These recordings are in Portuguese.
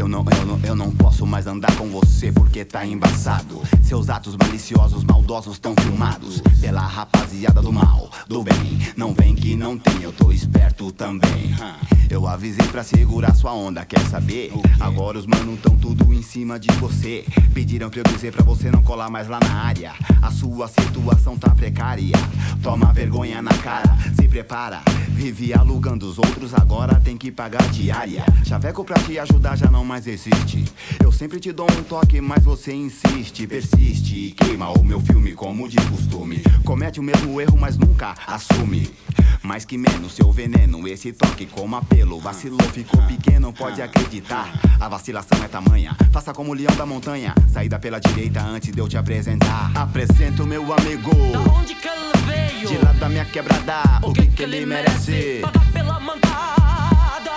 Eu não posso mais andar com você porque tá embaçado. Seus atos maliciosos, maldosos tão filmados pela rapaziada do mal, do bem. Não vem que não tem, eu tô esperto também. Eu avisei pra segurar sua onda, quer saber? Agora os manos tão tudo em cima de você. Pediram pra eu dizer pra você não colar mais lá na área. A sua situação tá precária. Toma vergonha na cara, se prepara. Vive alugando os outros, agora tem que pagar diária. Chaveco pra te ajudar já não mais existe. Eu sempre te dou um toque, mas você insiste, persiste e queima o meu filme como de costume. Comete o mesmo erro, mas nunca assume. Mais que menos seu veneno, esse toque como apelo. Vacilou, ficou pequeno, pode acreditar. A vacilação é tamanha, faça como o leão da montanha. Saída pela direita antes de eu te apresentar. Apresento meu amigo. Da onde que ele veio? De lá da minha quebrada. O que ele merece? Pagar pela mancada.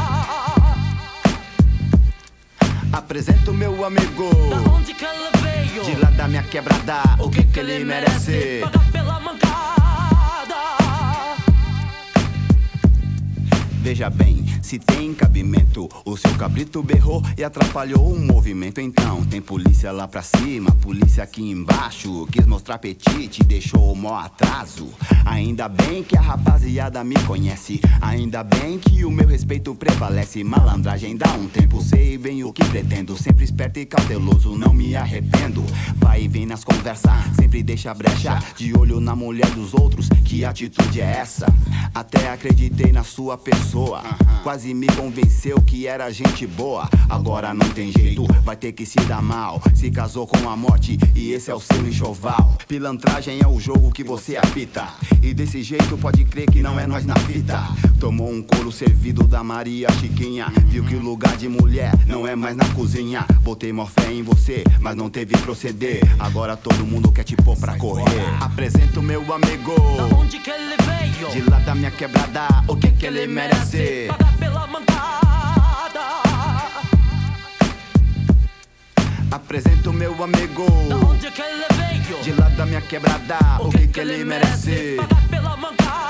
Apresento meu amigo. Da onde que ele veio? De lá da minha quebrada. O que ele merece? Pagar pela mancada. Veja bem, se tem cabimento, o seu cabrito berrou e atrapalhou o movimento. Então tem polícia lá pra cima, polícia aqui embaixo. Quis mostrar apetite e deixou o mó atraso. Ainda bem que a rapaziada me conhece. Ainda bem que o meu respeito prevalece. Malandragem dá um tempo, sei bem o que pretendo. Sempre esperto e cauteloso, não me arrependo. Vai e vem nas conversas, sempre deixa brecha. De olho na mulher dos outros, que atitude é essa? Até acreditei na sua pessoa. Quase me convenceu que era gente boa. Agora não tem jeito, vai ter que se dar mal. Se casou com a morte e esse é o seu enxoval. Pilantragem é o jogo que você apita. E desse jeito pode crer que não é nós na fita. Tomou um couro servido da Maria Chiquinha. Viu que o lugar de mulher não é mais na cozinha. Botei mó fé em você, mas não teve proceder. Agora todo mundo quer te pôr pra correr. Apresento meu amigo. Da onde que ele veio? De lá da minha quebrada. O que ele merece? Pagar pela mancada. Apresento meu amigo. Da onde que ele veio? De lá da minha quebrada. O que ele merece? Pagar pela mancada.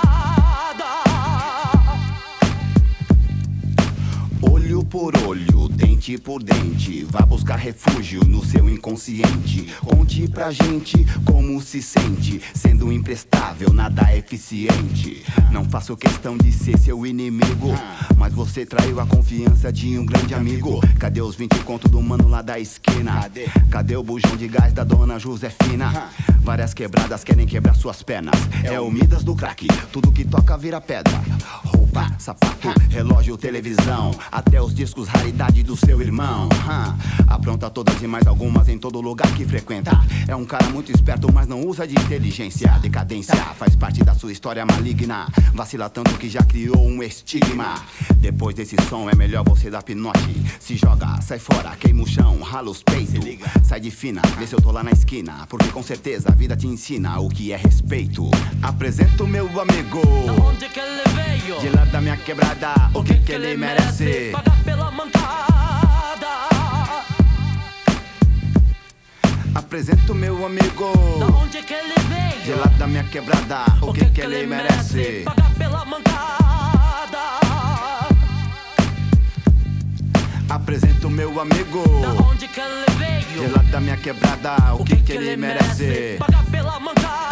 Olho por olho, dente por dente. Vá buscar refúgio no seu inconsciente. Conte pra gente como se sente. Sendo imprestável, nada eficiente. Não faço questão de ser seu inimigo, mas você traiu a confiança de um grande amigo. Cadê os 20 conto do mano lá da esquina? Cadê o bujão de gás da dona Josefina? Várias quebradas querem quebrar suas pernas. É o Midas do crack, tudo que toca vira pedra. Roupa, sapato, relógio, televisão, até os discos raridade do seu irmão. Apronta todas e mais algumas em todo lugar que frequenta. É um cara muito esperto, mas não usa de inteligência. Decadência faz parte da sua história maligna. Vacila tanto que já criou um estigma. Depois desse som é melhor você dar pinote. Se joga, sai fora, queima o chão, rala os peitos. Sai de fina, vê se eu tô lá na esquina. Porque com certeza a vida te ensina o que é respeito. Apresento meu amigo. Da onde que ele veio? De lá da minha quebrada. O que ele merece? Pagar pela mancada. Apresento meu amigo. Da onde que ele veio? De lá da minha quebrada. O que ele merece? Pagar pela mancada. Apresento meu amigo. Da onde que ele veio? De lá da minha quebrada. O que ele merece? Pagar pela mancada.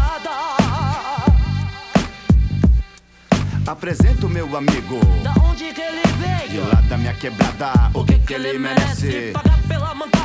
Apresento meu amigo. Da onde que ele veio? De lá da minha quebrada. O que ele merece? Pagar pela mancada.